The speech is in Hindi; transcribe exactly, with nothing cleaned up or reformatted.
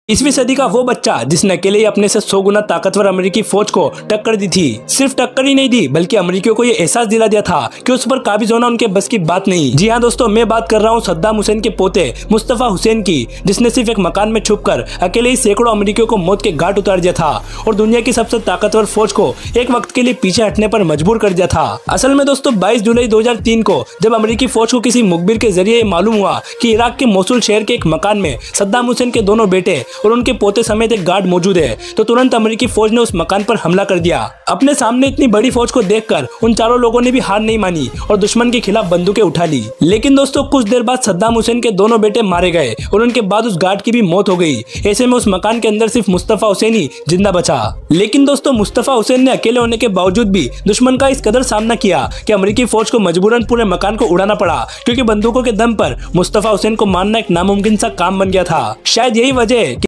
इसवीं सदी का वो बच्चा जिसने अकेले ही अपने से सौ गुना ताकतवर अमेरिकी फौज को टक्कर दी थी। सिर्फ टक्कर ही नहीं दी बल्कि अमेरिकियों को ये एहसास दिला दिया था कि उस पर काबिज होना उनके बस की बात नहीं। जी हाँ दोस्तों, मैं बात कर रहा हूँ सद्दाम हुसैन के पोते मुस्तफा हुसैन की, जिसने सिर्फ एक मकान में छुपकर अकेले ही सैकड़ों अमेरिकियों को मौत के घाट उतार दिया था और दुनिया की सबसे ताकतवर फौज को एक वक्त के लिए पीछे हटने पर मजबूर कर दिया था। असल में दोस्तों बाईस जुलाई दो हजार तीन को जब अमेरिकी फौज को किसी मुखबिर के जरिए मालूम हुआ कि इराक के मोसुल शहर के एक मकान में सद्दाम हुसैन के दोनों बेटे और उनके पोते समेत एक गार्ड मौजूद है, तो तुरंत अमेरिकी फौज ने उस मकान पर हमला कर दिया। अपने सामने इतनी बड़ी फौज को देखकर उन चारों लोगों ने भी हार नहीं मानी और दुश्मन के खिलाफ बंदूकें उठा ली। लेकिन दोस्तों कुछ देर बाद सद्दाम हुसैन के दोनों बेटे मारे गए और उनके बाद उस गार्ड की भी मौत हो गई। ऐसे में उस मकान के अंदर सिर्फ मुस्तफा हुसैन ही जिंदा बचा। लेकिन दोस्तों मुस्तफा हुसैन ने अकेले होने के बावजूद भी दुश्मन का इस कदर सामना किया कि अमेरिकी फौज को मजबूरन पूरे मकान को उड़ाना पड़ा, क्योंकि बंदूकों के दम पर मुस्तफा हुसैन को मारना एक नामुमकिन सा काम बन गया था। शायद यही वजह है